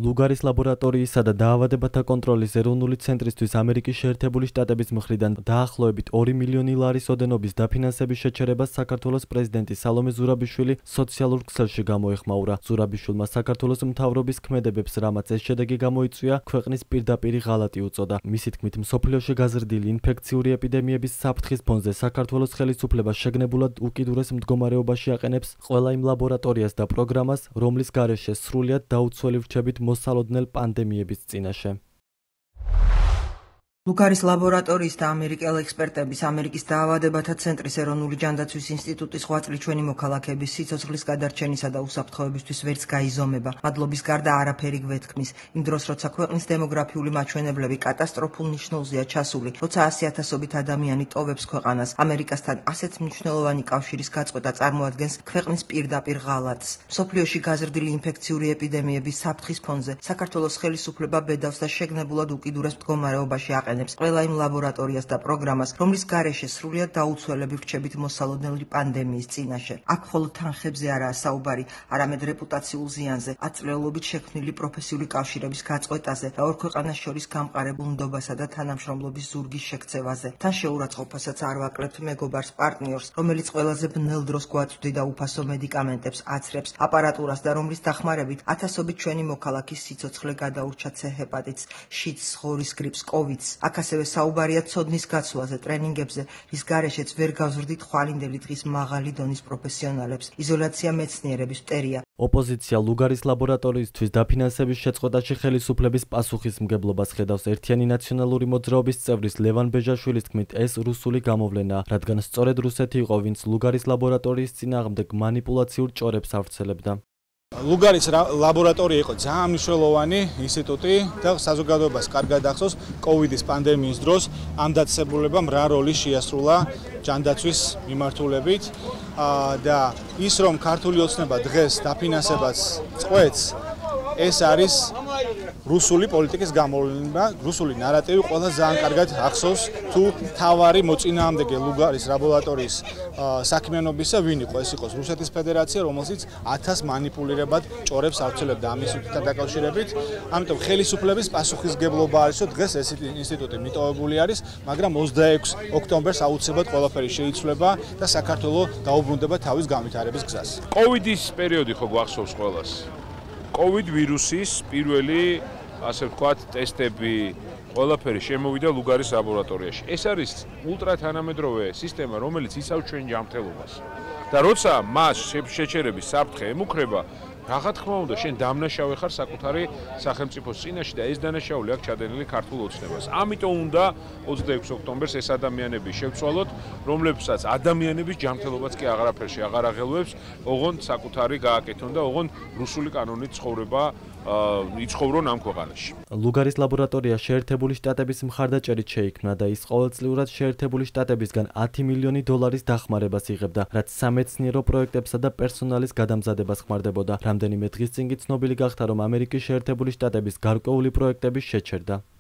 ლუგარის ლაბორატორიისა და დაავადებათა კონტროლის ეროვნული ცენტრისთვის ამერიკის შეერთებული შტატების მხრიდან დაახლოებით 2 მილიონი ლარის ოდენობის დაფინანსების შეჩერებას საქართველოს პრეზიდენტი სალომე ზურაბიშვილი სოციალურ ქსელში გამოეხმაურა. ზურაბიშვილმა საქართველოს მთავრობის ქმედებებს, რამაც ეს შედეგი გამოიწვია, ქვეყნის პირდაპირი ღალატი უწოდა. მისი თქმით, მსოფლიოში გაზრდილი ინფექციური ეპიდემიების საფრთხის ფონზე საქართველოს ხელისუფლება შეგნებულად უკიდურეს მდგომარეობაში აყენებს ყველა იმ ლაბორატორიას და პროგრამას, რომლის გარეშე სრულიად დაუცველი რჩებით მოსალოდნელ პანდემიების წინაშე. ლუგარის ლაბორატორიის და ამერიკელ ექსპერტების ამერიკის დაავადებათა ცენტრის ეროვნული ჯანდაცვის ინსტიტუტის ღვაწლი მოქალაქეების სიცოცხლის გადარჩენისა და უსაფრთხოებისთვის ვერც გაიზომება. მადლობის გარდა არაფერი გვეთქმის. იმ დროს, როცა ქვეყნის დემოგრაფიული მაჩვენებლები კატასტროფულ ნიშნულზეა ჩასული, როცა 100,000-ობით ადამიანი ტოვებს ქვეყანას, ამერიკასთან ასეთ მნიშვნელოვანი კავშირის გაწყვეტა წარმოადგენს ქვეყნის პირდაპირ ღალატს. მსოფლიოში გაზრდილი ინფექციური ეპიდემიების საფრთხის ფონზე საქართველოს ხელისუფლება ბედავს და შეგნებულად უკიდურეს მდგომარეობაში აყენებს ყველა იმ ლაბორატორიას და პროგრამას, რომლის გარეშე სრულიად დაუცველები რჩებით მოსალოდნელი პანდემიის წინაშე. აქ მხოლოდ თანხებზე არაა საუბარი, არამედ რეპუტაციულ ზიანზე, ათწლეულობით შექმნილი პროფესიული კავშირების გაწყვეტაზე და ორ ქვეყანას შორის გამყარებულ ნდობასა და თანამშრომლობის ზურგის შექცევაზე. თან შეურაცხყოფასაც არ ვაკლებთ მეგობარს, პარტნიორს, რომელიც ყველაზე ბნელ დროს გვაწვდიდა უფასო მედიკამენტებს, აცრებს, აპარატურას და რომლის დახმარებით ათასობით ჩვენი მოქალაქის სიცოცხლე გადაურჩა C ჰეპატიტს, შიდს, ღორის გრიპს, კოვიდს. აქ ასევე საუბარია ცოდნის გაცვლაზე, ტრენინგებზე, რის გარეშეც ვერ გავზრდით ხვალინდელი დღის მაღალი დონის პროფესიონალებს, იზოლაცია მეცნიერების მტერია. ოპოზიცია ლუგარის ლაბორატორიისთვის დაფინანსების შეწყვეტაში ხელისუფლების პასუხისმგებლობას ხედავს. ერთიანი ნაციონალური მოძრაობის წევრის ლევან ბეჟაშვილის თქმით, ეს რუსული გამოვლენაა, რადგან სწორედ რუსეთი იყო, ვინც ლუგარის ლაბორატორიის წინააღმდეგ манипуляციურ ჭორებს ავრცელებდა. ლუგარის ლაბორატორია იყო ძალიან მნიშვნელოვანი ინსტიტუტი და საზოგადოებას კარგად ახსოვს კოვიდის პანდემიის დროს ამ დაწესებულებამ რა როლი შეასრულა ჯანდაცვის მიმართულებით და ის რომ ქართული ოცნება დღეს დაფინანსებას წყვეტს, ეს არის რუსული პოლიტიკის გამოვლენა, რუსული ნარატივი ყველა ძალიან კარგად ახსოვს თუ თავარი მოწინააღმდეგე ლუგარის ლაბორატორიის საქმიანობისა ვინ იყო, ეს იყო რუსეთის ფედერაცია, რომელზეც 1000 манипуლირებად ჭორებს ავრცელებდა ამ ინსტიტუტთან დაკავშირებით. ამიტომ ხელისუფლების პასუხისმგებლობა არის, რომ დღეს ეს ინსტიტუტი მიტოვებული არის, მაგრამ 26 ოქტომბერს აუცილებლად ყველაფერი შეიცვლება და საქართველოს დაუბრუნდება თავის განვითარების გზას. კოვიდის პერიოდი ხო გვახსოვს ყველას. COVID ვირუსის პირველი, ასე ვთქვათ, ტესტები, ყველაფერი შემოვიდა ლუგარის ლაბორატორიაში. ეს არის ულტრათანამედროვე სისტემა, რომელიც იცავს ჩვენ ჯანმრთელობას. და როცა მას შეჩერების საფრთხე ემუქრება, რა თქმა უნდა, შენ დამნაშავე ხარ საკუთარი სახელმწიფოს წინაშე და ეს დანაშაული აქვს ჩადენილი ქართულ ოცნებას. ამიტომ უნდა 26 ოქტომბერს ეს ადამიანები შევცვალოთ, რომლებსაც ადამიანების ჯანმრთელობაც კი აღარაფერში აღარ აღელვებს, ოღონდ საკუთარი გააკეთონ და ოღონდ რუსული კანონით ცხოვრება იცხოვრონ ამ ქვეყანაში. ლუგარის ლაბორატორია შეერთებული შტატების მხარდაჭერით შეიქმნა და ის ყოველწლიურად შეერთებული შტატებისგან 10 მილიონი დოლარის დახმარებას იღებდა, რაც სამეცნიერო პროექტებსა და პერსონალის გადამზადებას ხმარდებოდა. რამდენიმე დღის წინ კი ცნობილი გახდა, რომ ამერიკის შეერთებული შტატების გარკვეული პროექტები შეჩერდა.